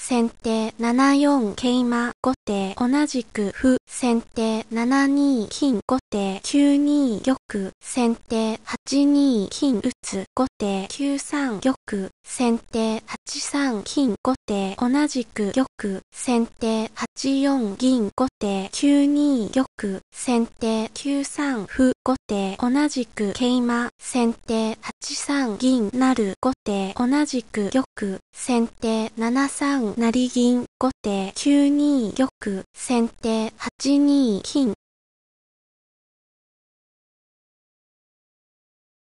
先手7四桂馬、後手同じく歩、先手7二金、後手9二玉、先手8二金打つ、後手9三玉、先手8三金、後手同じく玉、先手8四銀、後手9二玉、先手9三歩、後手同じく桂馬、先手8三銀成、後手同じく玉、先手7三成銀、後手9二玉、先手8二金、